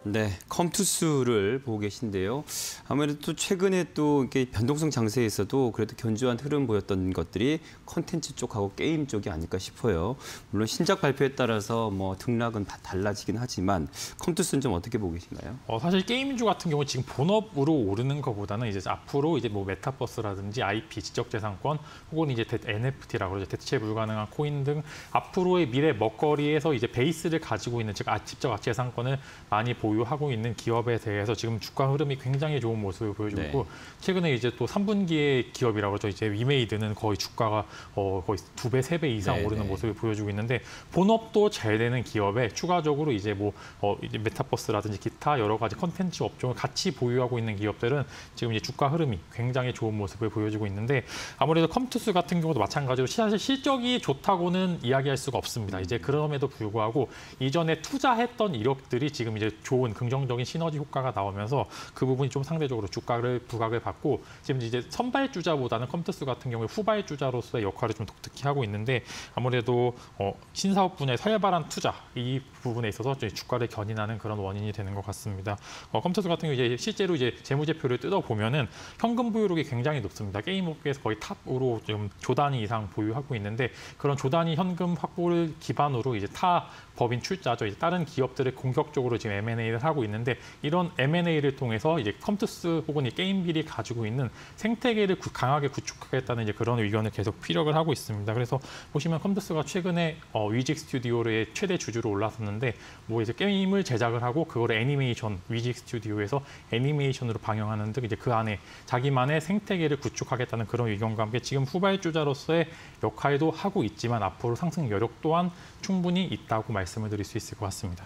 네, 컴투스를 보고 계신데요. 아무래도 최근에 또 이렇게 변동성 장세에서도 그래도 견조한 흐름 보였던 것들이 콘텐츠 쪽하고 게임 쪽이 아닐까 싶어요. 물론 신작 발표에 따라서 뭐 등락은 다 달라지긴 하지만 컴투스는 좀 어떻게 보고 계신가요? 사실 게임주 같은 경우 지금 본업으로 오르는 것보다는 이제 앞으로 이제 뭐 메타버스라든지 IP, 지적재산권 혹은 이제 NFT라고 그러죠. 대체 불가능한 코인 등 앞으로의 미래 먹거리에서 이제 베이스를 가지고 있는 즉 지적 재산권을 많이 보유하고 있는 기업에 대해서 지금 주가 흐름이 굉장히 좋은 모습을 보여주고 있고 최근에 이제 또 3분기의 기업이라고 그러죠. 이제 위메이드는 거의 주가가 거의 2배, 3배 이상 오르는 모습을 보여주고 있는데 본업도 잘 되는 기업에 추가적으로 이제 뭐 이제 메타버스라든지 기타 여러 가지 컨텐츠 업종을 같이 보유하고 있는 기업들은 지금 이제 주가 흐름이 굉장히 좋은 모습을 보여주고 있는데 아무래도 컴투스 같은 경우도 마찬가지로 사실 실적이 좋다고는 이야기할 수가 없습니다. 이제 그럼에도 불구하고 이전에 투자했던 이력들이 지금 이제 좋은 긍정적인 시너지 효과가 나오면서 그 부분이 좀 상대적으로 주가를 부각을 받고 지금 이제 선발주자보다는 컴투스 같은 경우에 후발주자로서의 역할을 좀 독특히 하고 있는데 아무래도 신사업 분야의 활발한 투자 이 부분에 있어서 주가를 견인하는 그런 원인이 되는 것 같습니다. 컴투스 같은 경우 이제 실제로 이제 재무제표를 뜯어보면은 현금 보유력이 굉장히 높습니다. 게임 업계에서 거의 탑으로 지금 조 단위 이상 보유하고 있는데 그런 조 단위 현금 확보를 기반으로 이제 타 법인 출자죠. 이제 다른 기업들을 공격적으로 지금 M&A를 하고 있는데 이런 M&A를 통해서 이제 컴투스 혹은 이 게임빌이 가지고 있는 생태계를 강하게 구축하겠다는 이제 그런 의견을 계속 피력을 하고 있습니다. 그래서 보시면 컴투스가 최근에 위직 스튜디오의 최대 주주로 올랐었는데 뭐 이제 게임을 제작을 하고 그거를 애니메이션 위직 스튜디오에서 애니메이션으로 방영하는 등 이제 그 안에 자기만의 생태계를 구축하겠다는 그런 의견과 함께 지금 후발주자로서의 역할도 하고 있지만 앞으로 상승 여력 또한 충분히 있다고 말씀을 드릴 수 있을 것 같습니다.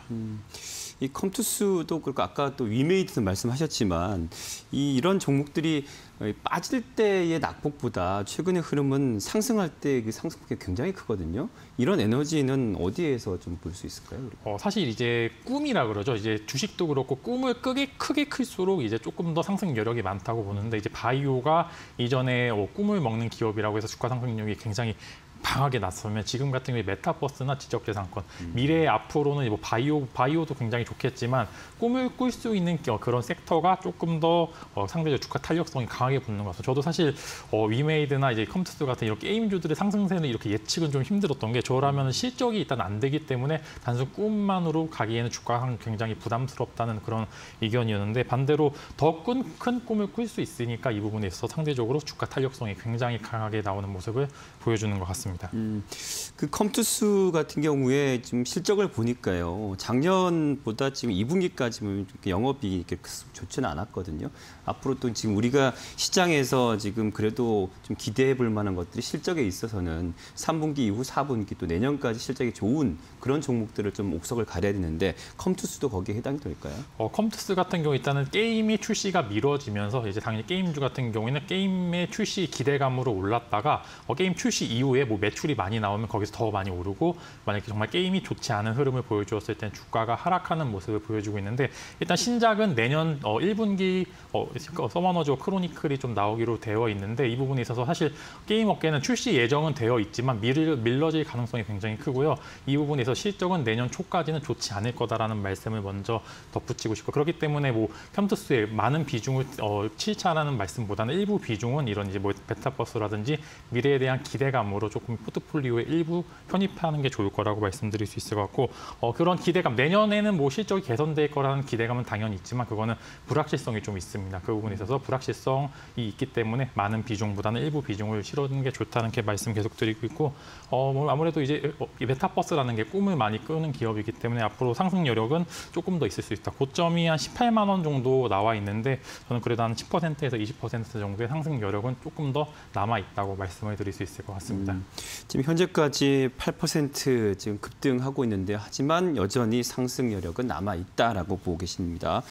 이 컴투스도 그렇고 아까 또 위메이드도 말씀하셨지만 이런 종목들이 빠질 때의 낙폭보다 최근의 흐름은 상승할 때 그 상승폭이 굉장히 크거든요. 이런 에너지는 어디에서 좀 볼 수 있을까요? 사실 이제 꿈이라 그러죠. 이제 주식도 그렇고 꿈을 크게 클수록 이제 조금 더 상승 여력이 많다고 보는데 이제 바이오가 이전에 꿈을 먹는 기업이라고 해서 주가 상승력이 굉장히 강하게 나서면 지금 같은 경우에 메타버스나 지적재산권 미래의 앞으로는 뭐 바이오도 굉장히 좋겠지만 꿈을 꿀 수 있는 그런 섹터가 조금 더 상대적 주가 탄력성이 강하게 붙는 것 같아요. 저도 사실 위메이드나 이제 컴투스 같은 이런 게임주들의 상승세는 이렇게 예측은 좀 힘들었던 게 저라면 실적이 일단 안 되기 때문에 단순 꿈만으로 가기에는 주가가 굉장히 부담스럽다는 그런 의견이었는데 반대로 더 큰 꿈을 꿀 수 있으니까 이 부분에 있어서 상대적으로 주가 탄력성이 굉장히 강하게 나오는 모습을 보여주는 것 같습니다. 그 컴투스 같은 경우에 지금 실적을 보니까요. 작년보다 지금 2분기까지는 영업이 이렇게 좋지는 않았거든요. 앞으로 또 지금 우리가 시장에서 지금 그래도 좀 기대해 볼 만한 것들이 실적에 있어서는 3분기 이후 4분기 또 내년까지 실적이 좋은 그런 종목들을 좀 옥석을 가려야 되는데 컴투스도 거기에 해당이 될까요? 컴투스 같은 경우 일단은 게임이 출시가 미뤄지면서 이제 당연히 게임주 같은 경우에는 게임의 출시 기대감으로 올랐다가 게임 출시 이후에 뭐 매출이 많이 나오면 거기서 더 많이 오르고 만약에 정말 게임이 좋지 않은 흐름을 보여주었을 때는 주가가 하락하는 모습을 보여주고 있는데 일단 신작은 내년 1분기 서머너즈 크로니클이 좀 나오기로 되어 있는데 이 부분에 있어서 사실 게임 업계는 출시 예정은 되어 있지만 밀러질 가능성이 굉장히 크고요. 이 부분에서 실적은 내년 초까지는 좋지 않을 거다라는 말씀을 먼저 덧붙이고 싶고 그렇기 때문에 뭐 컴투스의 많은 비중을 치자라는 말씀보다는 일부 비중은 이런 이제 뭐 메타버스라든지 미래에 대한 기대감으로 조금 포트폴리오에 일부 편입하는 게 좋을 거라고 말씀드릴 수 있을 것 같고 그런 기대감 내년에는 뭐 실적이 개선될 거라는 기대감은 당연히 있지만 그거는 불확실성이 좀 있습니다. 그 부분에 있어서 불확실성이 있기 때문에 많은 비중보다는 일부 비중을 실어주는 게 좋다는 게 말씀 계속 드리고 있고 뭐 아무래도 이제 메타버스라는 게 꿈을 많이 꾸는 기업이기 때문에 앞으로 상승 여력은 조금 더 있을 수 있다. 고점이 한 18만 원 정도 나와 있는데 저는 그래도 한 10%에서 20% 정도의 상승 여력은 조금 더 남아 있다고 말씀을 드릴 수 있을 것 같습니다. 지금 현재까지 8% 지금 급등하고 있는데 하지만 여전히 상승 여력은 남아 있다라고 보고 계십니다.